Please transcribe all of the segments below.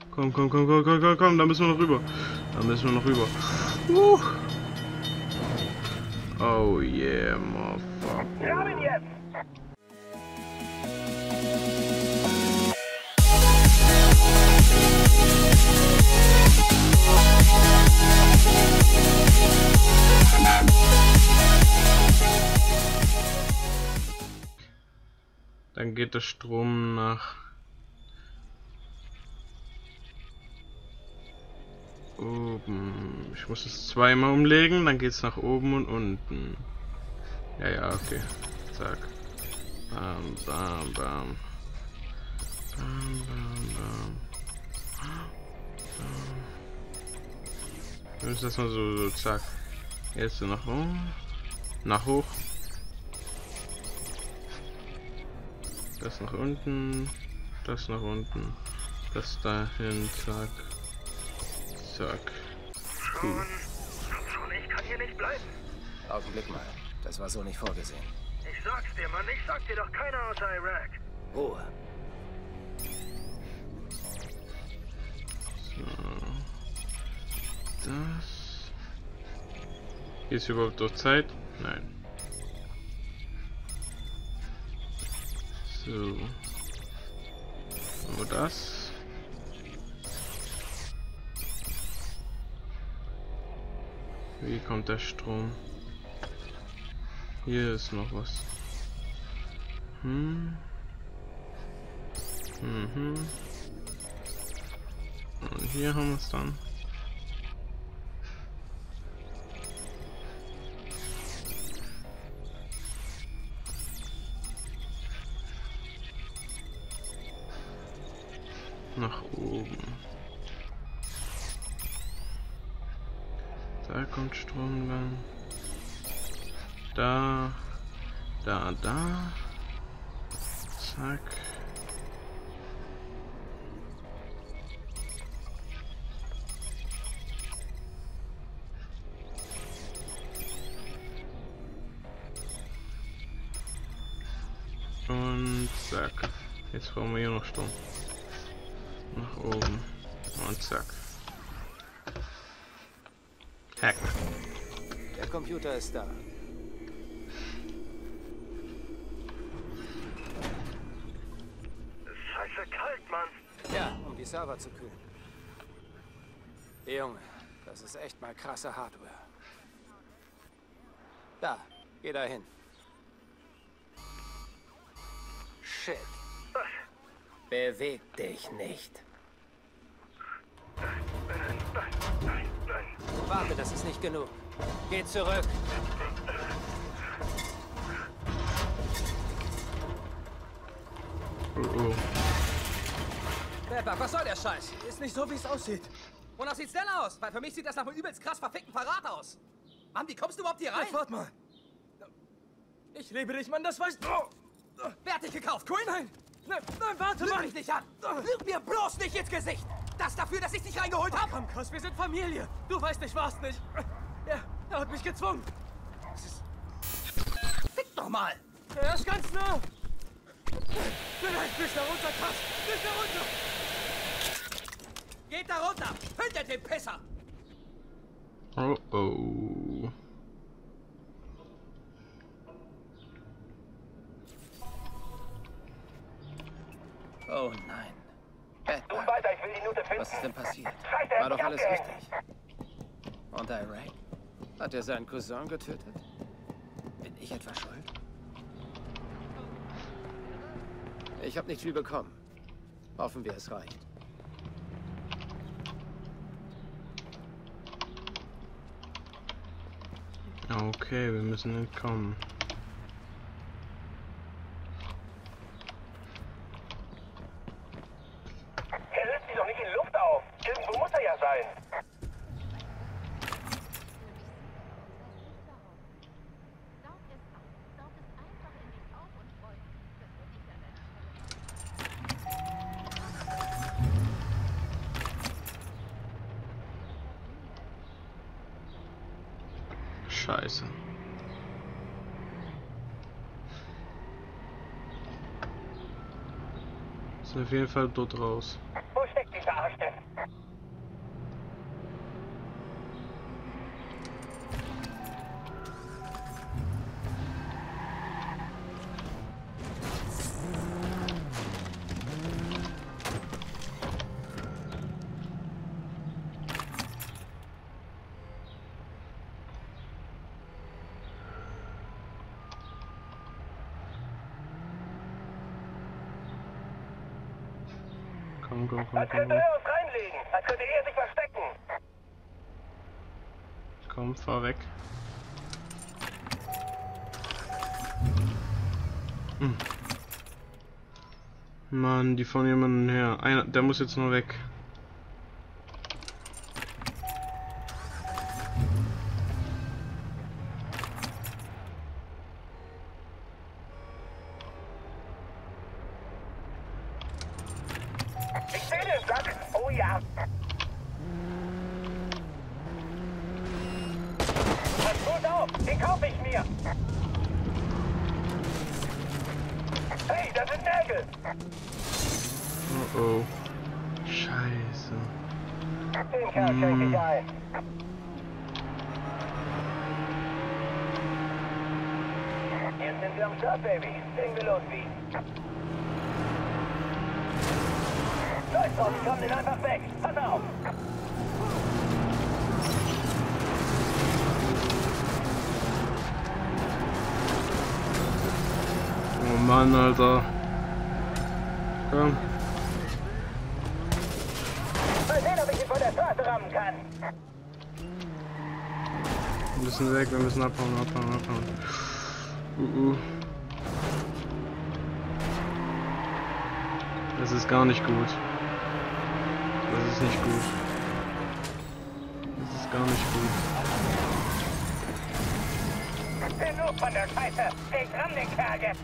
Komm, komm, komm, komm, komm, komm, komm, da müssen wir noch rüber. Da müssen wir noch rüber. Oh yeah, motherfucker. Dann geht der Strom nach oben. Ich muss es zweimal umlegen, dann geht's nach oben und unten. Ja, ja, okay. Zack. Bam, bam, bam. Bam, bam, bam. Wir müssen das mal so, zack. Jetzt so nach oben. Nach hoch. Das nach unten. Das nach unten. Das dahin, zack. Zack. Schon, ich kann hier nicht bleiben. Augenblick mal. Das war so nicht vorgesehen. Ich sag's dir, Mann, ich sag dir doch keiner außer Irak. Ruhe. So. Das. Ist überhaupt durch Zeit? Nein. So. Nur das. Wie kommt der Strom? Hier ist noch was. Und hier haben wir es dann. Nach oben. Da kommt Strom lang. Da. Zack. Und zack. Jetzt brauchen wir hier noch Strom. Nach oben. Und zack. Hack. Der Computer ist da. Ist scheiße kalt, Mann. Ja, um die Server zu kühlen. Junge, das ist echt mal krasse Hardware. Da, geh da hin. Shit. Was? Beweg dich nicht. Nein. Warte, das ist nicht genug. Geh zurück. Oh. Pepper, was soll der Scheiß? Ist nicht so, wie es aussieht. Wonach sieht's denn aus? Weil für mich sieht das nach einem übelst krass verfickten Verrat aus. Mann, wie kommst du überhaupt hier rein? Warte mal. Ich liebe dich, Mann, das weißt du. Wer hat dich gekauft? Quinn? Nein, warte Lüg mal. mich nicht an! Lüg mir bloß nicht ins Gesicht! Das dafür, dass ich dich reingeholt habe! Komm, Cos, wir sind Familie. Du weißt, ich war's nicht. Er hat mich gezwungen. Fick doch mal! Er ist ganz nah. Vielleicht bis da runter, Cos. Bis da runter. Geht da runter! Hinter dem Pisser! Oh oh. Oh nein. Nun weiter, ich will die Minute finden. Was ist denn passiert? Scheiße, er War hat doch mich alles abgehängt. richtig. Und Irak? Hat er seinen Cousin getötet? Bin ich etwa schuld? Ich habe nicht viel bekommen. Hoffen wir, es reicht. Okay, wir müssen entkommen. Er löst sich doch nicht in Luft auf. Irgendwo muss er ja sein. Scheiße. Ist auf jeden Fall dort raus. Wo steckt dieser Arsch denn? Als könnte er uns reinlegen. Als könnte er sich verstecken. Komm, fahr weg. Mann, die fahren jemanden her. Einer, der muss jetzt nur weg. Ich sehe den Sack. Oh ja. Pass gut auf. Den kaufe ich mir. Hey, das sind Nägel. Oh oh. Scheiße. Den Kerl schenke ich ein. Jetzt sind wir am Start, Baby. Legen wir los, wie? Scheiß drauf, ich komm den einfach weg. Pass auf. Oh Mann, Alter. Komm. Mal sehen, ob ich ihn von der Straße rammen kann. Wir müssen weg, wir müssen abhauen. Das ist gar nicht gut. Das ist nicht gut. Das ist gar nicht gut. Genug von der Scheiße. Ich ramm den Kerl jetzt.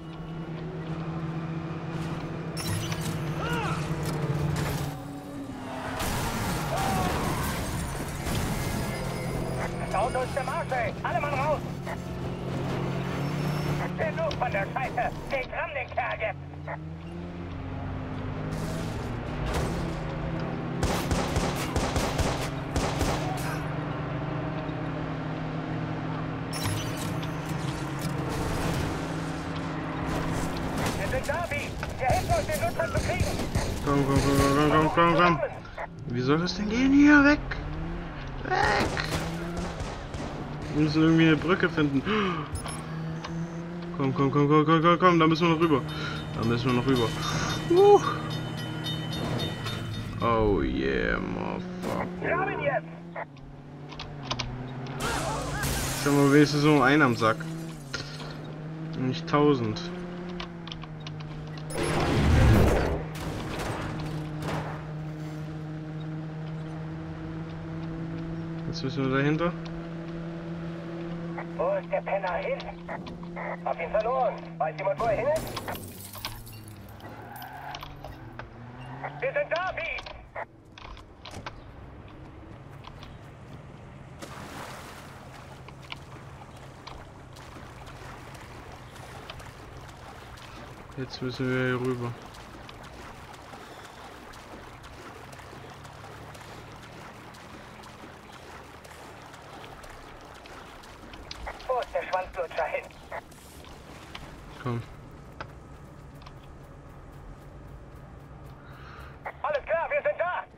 Das Auto ist im Arsch, ey. Alle Mann raus. Genug von der Scheiße. Ich ramm den Kerl jetzt. Wir sind da, wie? Wir helfen uns, den Nutzer zu kriegen. Komm. Wie soll das denn gehen hier? Weg! Wir müssen irgendwie eine Brücke finden. Komm, da müssen wir noch rüber. Oh yeah, motherfucker. Wir haben ihn jetzt. Ich hab mal wenigstens so einen am Sack. Nicht 1000. Jetzt müssen wir dahinter. Wo ist der Penner hin? Hab ihn verloren. Weiß jemand, wo er hin ist? Wir sind da, wie? Jetzt müssen wir hier rüber. Wo ist der Schwanzlutscher hin? Komm. Alles klar, wir sind da.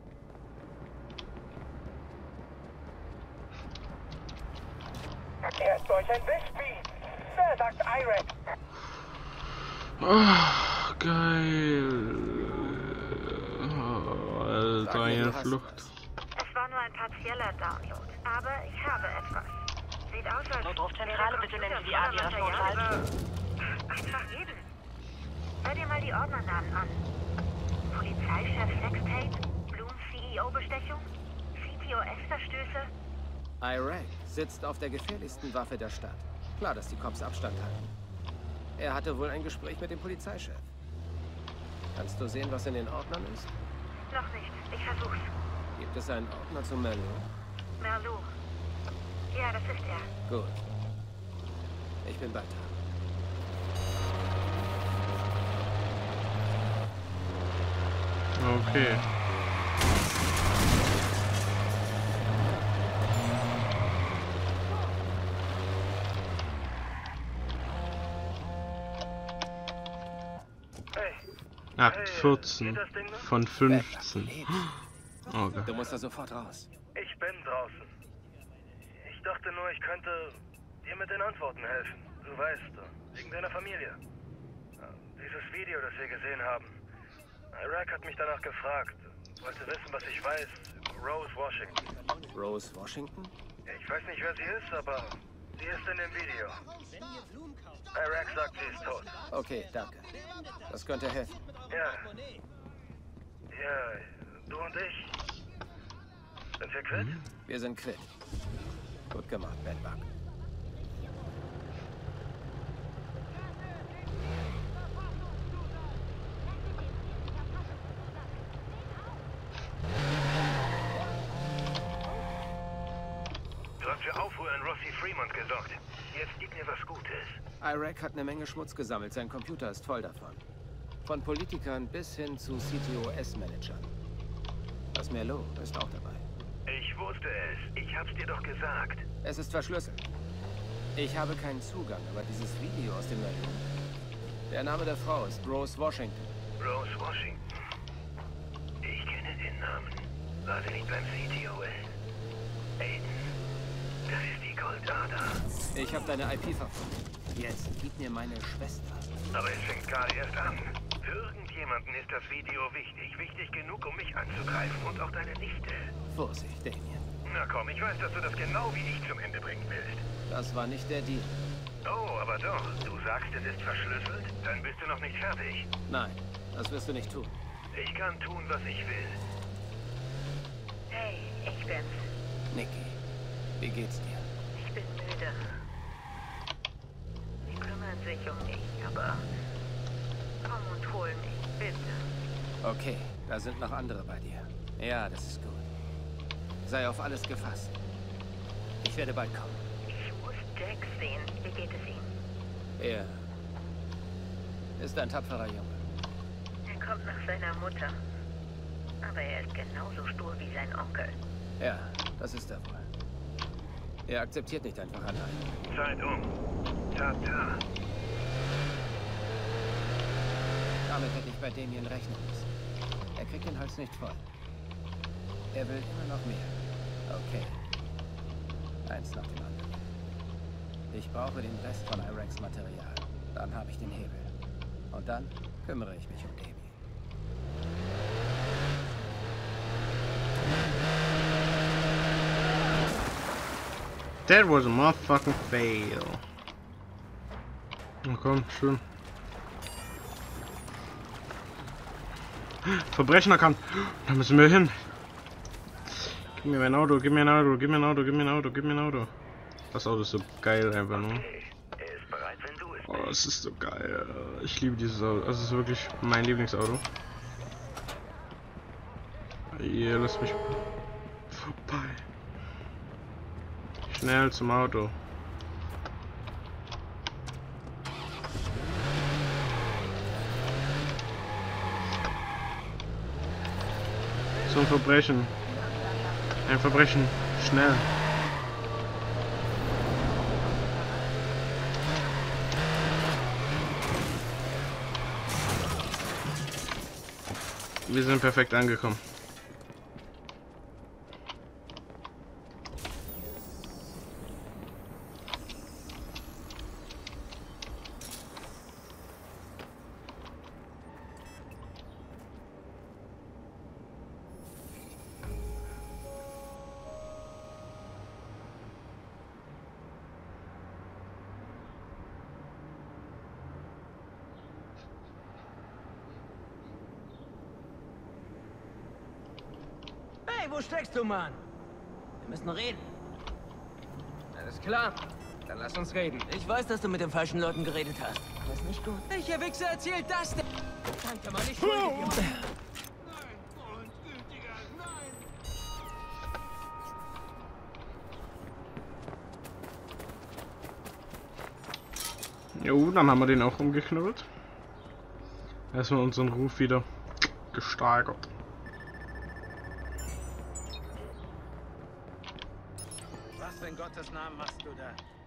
Er ist durch ein Wichsbi. Wer sagt Irek? Oh, geil. Oh, Alter, eine Flucht. Es war nur ein partieller Download, aber ich habe etwas. Sieht aus, als Notrufzentrale, bitte nennen Sie die Art Ihres Notfalls. einfach jeden. Hör dir mal die Ordnernamen an. Polizeichef Sextape, Bloom CEO-Bestechung, CTOS-Verstöße. Iraq sitzt auf der gefährlichsten Waffe der Stadt. Klar, dass die Cops Abstand halten. Er hatte wohl ein Gespräch mit dem Polizeichef. Kannst du sehen, was in den Ordnern ist? Noch nicht, ich versuch's. Gibt es einen Ordner zu Merlot? Merlot. Ja, das ist er. Gut. Ich bin weiter. Okay. Akt 14 von 15. Oh Gott. Du musst da sofort raus. Ich bin draußen. Ich dachte nur, ich könnte dir mit den Antworten helfen. Du weißt, wegen deiner Familie. Dieses Video, das wir gesehen haben. Iraq hat mich danach gefragt. Wollte wissen, was ich weiß über Rose Washington. Rose Washington? Ich weiß nicht, wer sie ist, aber sie ist in dem Video. Iraq sagt, sie ist tot. Okay, danke. Das könnte helfen. Ja. Ja, du und ich. Sind wir quitt? Wir sind quitt. Gut gemacht, Bedbug. Du hast für Aufruhr in Rossi Fremont gesorgt. Jetzt gib mir was Gutes. Iraq hat eine Menge Schmutz gesammelt. Sein Computer ist voll davon. Von Politikern bis hin zu CTOS-Managern. Das Merlot ist auch dabei. Ich wusste es. Ich hab's dir doch gesagt. Es ist verschlüsselt. Ich habe keinen Zugang, aber dieses Video aus dem Merlot. Der Name der Frau ist Rose Washington. Rose Washington. Ich kenne den Namen. War sie nicht beim CTOS? Aiden. Das ist die Goldader. Ich habe deine IP verfolgt. Jetzt gib mir meine Schwester. Aber es fängt gerade erst an. Für irgendjemanden ist das Video wichtig. Wichtig genug, um mich anzugreifen und auch deine Nichte. Vorsicht, Damien. Na komm, ich weiß, dass du das genau wie ich zum Ende bringen willst. Das war nicht der Deal. Oh, aber doch. Du sagst, es ist verschlüsselt? Dann bist du noch nicht fertig. Nein, das wirst du nicht tun. Ich kann tun, was ich will. Hey, ich bin's. Nikki, wie geht's dir? Ich bin müde. Sie kümmern sich um mich, aber komm und hol mich, bitte. Okay, da sind noch andere bei dir. Ja, das ist gut. Sei auf alles gefasst. Ich werde bald kommen. Ich muss Jack sehen. Wie geht es ihm? Er ist ein tapferer Junge. Er kommt nach seiner Mutter. Aber er ist genauso stur wie sein Onkel. Ja, das ist er wohl. Er akzeptiert nicht einfach allein. Zeit um. Tata. Damit hätte ich bei Damien rechnen müssen. Er kriegt den Hals nicht voll. Er will immer noch mehr. Okay. Eins nach dem anderen. Ich brauche den Rest von Iraqs Material. Dann habe ich den Hebel. Und dann kümmere ich mich um Damien. That was a motherfucking fail. Na komm, schön. Verbrechen erkannt. Da müssen wir hin. Gib mir mein Auto, gib mir ein Auto, gib mir ein Auto, gib mir ein Auto, gib mir ein Auto. Das Auto ist so geil einfach nur. Er ist bereit, wenn du es Oh, es ist so geil. Ich liebe dieses Auto. Das ist wirklich mein Lieblingsauto. Hier, lass mich vorbei. Schnell zum Auto. Zum Verbrechen. Ein Verbrechen. Schnell. Wir sind perfekt angekommen. Hey, wo steckst du, Mann? Wir müssen reden. Alles klar. Dann lass uns reden. Ich weiß, dass du mit den falschen Leuten geredet hast. Das ist nicht gut. Welcher Wichser erzählt das denn? Danke, Mann, ich schulde dir was. Jo, dann haben wir den auch umgeknüllt. Erstmal unseren Ruf wieder gesteigert. Was in Gottes Namen machst du da?